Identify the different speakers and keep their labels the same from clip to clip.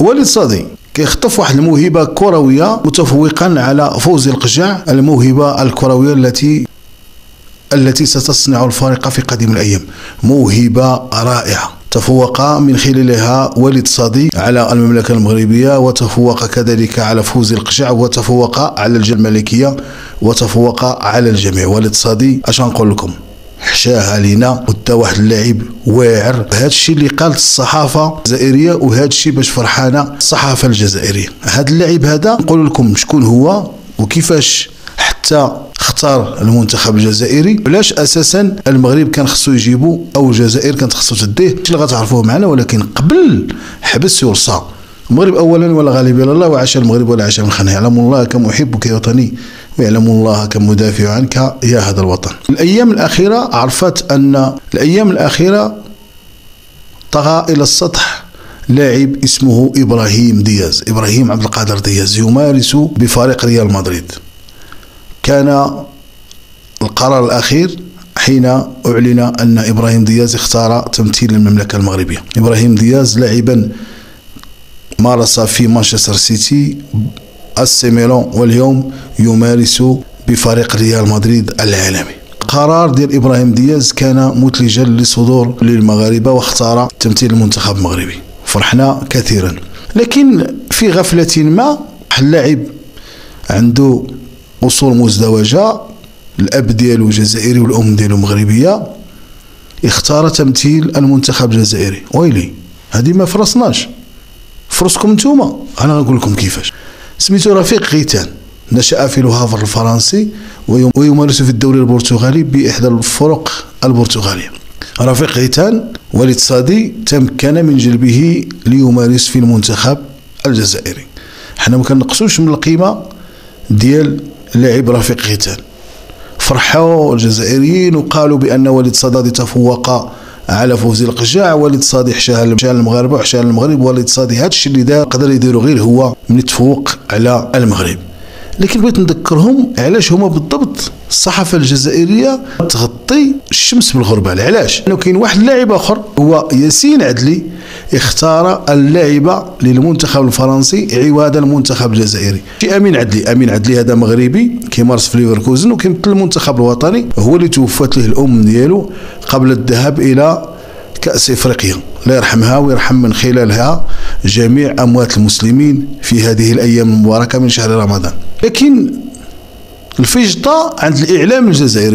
Speaker 1: وليد صادي كيخطف واحد الموهبه كرويه متفوقا على فوزي القجع، الموهبه الكرويه التي ستصنع الفارق في قادم الايام. موهبه رائعه تفوق من خلالها وليد صادي على المملكه المغربيه، وتفوق كذلك على فوزي القجع، وتفوق على الجاليه الملكيه، وتفوق على الجميع. وليد صادي اش غنقول لكم، حشاها لينا ودا واحد اللاعب واعر. هذا الشيء اللي قالت الصحافه الجزائريه، وهذا الشيء باش فرحانه الصحافه الجزائريه. هذا اللاعب هذا نقول لكم شكون هو وكيفاش حتى اختار المنتخب الجزائري، علاش اساسا المغرب كان خصو يجيبو او الجزائر كانت خصو تديه، اللي غتعرفوه معنا. ولكن قبل حبس ورصى المغرب اولا ولا غالب الا الله، وعاش المغرب ولا عاش من خانه. يعلم الله كم احبك يا وطني، ويعلم الله كم مدافع عنك يا هذا الوطن. الايام الاخيره عرفت ان طغى الى السطح لاعب اسمه ابراهيم دياز، ابراهيم عبد القادر دياز، يمارس بفريق ريال مدريد. كان القرار الأخير حين أعلن أن إبراهيم دياز اختار تمثيل المملكة المغربية. إبراهيم دياز لاعبا مارس في مانشستر سيتي، AC ميلان، واليوم يمارس بفريق ريال مدريد العالمي. قرار ديال إبراهيم دياز كان مثلجا لصدور للمغاربة، واختار تمثيل المنتخب المغربي. فرحنا كثيرا، لكن في غفلة ما اللاعب عنده أصول مزدوجة، الأب ديالو جزائري والأم ديالو مغربية، اختار تمثيل المنتخب الجزائري. ويلي هذه ما فرصناش، فرصكم نتوما. أنا غنقول لكم كيفاش. سميتو رفيق غيتان، نشأ في لوهافر الفرنسي ويمارس في الدوري البرتغالي بإحدى الفرق البرتغالية. رفيق غيتان وليد صادي تمكن من جلبه ليمارس في المنتخب الجزائري. حنا ما كنقصوش من القيمة ديال لاعب رفيق غيتان. فرحوا الجزائريين وقالوا بأن وليد صادي تفوق على فوزي القجاع، وليد صادي حشاها المغاربة وحشاها المغرب. وليد صادي هذا الشيء اللي دار قدر يديرو غير هو من يتفوق على المغرب. لكن بغيت نذكرهم علاش هما بالضبط الصحافه الجزائريه تغطي الشمس بالغربال. علاش؟ لانه كاين واحد اللاعب اخر هو ياسين عدلي اختار اللاعب للمنتخب الفرنسي عواد المنتخب الجزائري. امين عدلي هذا مغربي كيمارس في ليفركوزن وكيمثل المنتخب الوطني، هو اللي توفت له الام ديالو قبل الذهاب الى كأس افريقيا، الله يرحمها ويرحم من خلالها جميع اموات المسلمين في هذه الايام المباركه من شهر رمضان. لكن الفجطة عند الإعلام الجزائري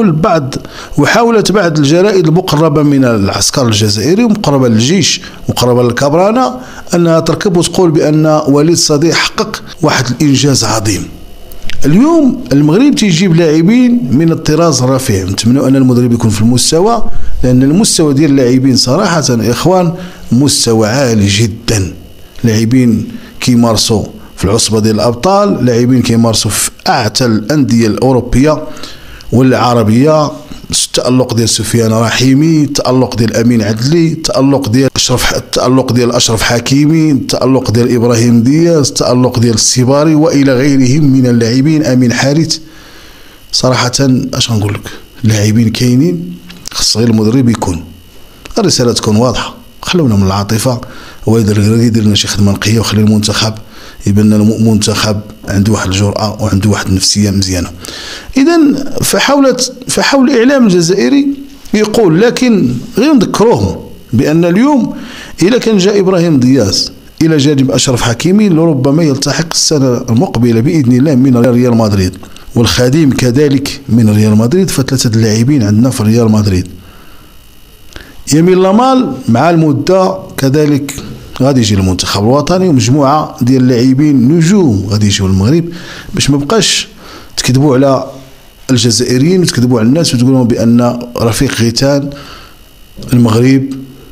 Speaker 1: وحاولت بعض الجرائد المقربة من العسكر الجزائري ومقربة للجيش مقربة للكبرانة أنها تركب وتقول بأن وليد صادي حقق واحد الإنجاز عظيم. اليوم المغرب تيجيب لاعبين من الطراز الرفيع، نتمنى أن المدرب يكون في المستوى، لأن المستوى ديال اللاعبين صراحة يا إخوان مستوى عالي جدا. لاعبين كيمارسوا في العصبة ديال الأبطال، لاعبين كيمارسوا في أعتى الأندية الأوروبية والعربية. التألق ديال سفيان رحيمي، التألق ديال أمين عدلي، التألق ديال أشرف حكيمي، التألق ديال إبراهيم دياز، التألق ديال السيباري وإلى غيرهم من اللاعبين، أمين حارث. صراحة اش غنقول لك، لاعبين كاينين، خص غير المدرب يكون الرسالة تكون واضحة. خلونا من العاطفة، ويدير لنا شي خدمة نقية وخلي المنتخب يبان المنتخب عنده واحد الجرأة وعنده واحد النفسية مزيانة. إذن فحاول الإعلام الجزائري يقول، لكن غير نذكروهم بأن اليوم إذا كان جاء إبراهيم دياز إلى جانب أشرف حكيمي لربما يلتحق السنة المقبلة بإذن الله من ريال مدريد، والخادم كذلك من ريال مدريد، فثلاثة اللاعبين عندنا في ريال مدريد. يمين لامال مع المدة كذلك غادي يجي المنتخب الوطني، ومجموعه ديال اللاعبين نجوم غادي يجيو المغرب، باش ما بقاش تكذبوا على الجزائريين وتكذبوا على الناس وتقول لهم بان رفيق غيتان المغرب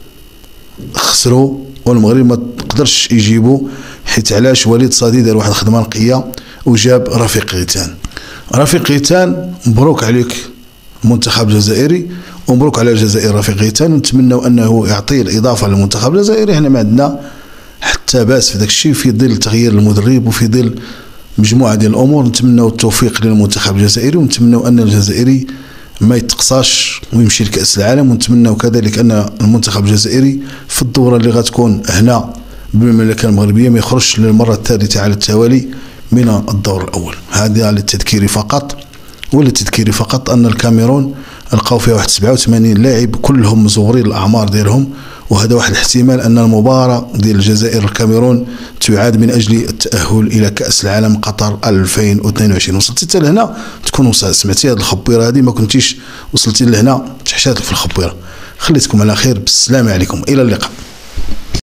Speaker 1: خسروا والمغرب ما تقدرش يجيبوا، حيت علاش وليد صادي دار واحد الخدمه نقيه وجاب رفيق غيتان. رفيق غيتان مبروك عليك المنتخب الجزائري ومبروك على الجزائر رفيق غيتان، ونتمنوا انه يعطي الاضافه للمنتخب الجزائري. احنا ما عندنا حتى باس في داك الشيء في ظل تغيير المدرب وفي ظل مجموعه ديال الامور. نتمنوا التوفيق للمنتخب الجزائري، ونتمنوا ان الجزائري ما يتقصاش ويمشي لكأس العالم، ونتمنوا كذلك ان المنتخب الجزائري في الدوره اللي غتكون هنا بالمملكة المغربية ما يخرجش للمرة الثالثة على التوالي من الدور الأول. هذا للتذكير فقط، وللتذكير فقط أن الكاميرون لقاو فيها واحد 87 لاعب كلهم مزورين الأعمار ديالهم، وهذا واحد الاحتمال أن المباراة ديال الجزائر الكاميرون تعاد من أجل التأهل إلى كأس العالم قطر 2022. وصلتي حتى لهنا تكون سمعتي هذه الخبيرة هذه، ما كنتيش وصلتي لهنا تحشات في الخبيرة. خليتكم على خير، بالسلامة عليكم، إلى اللقاء.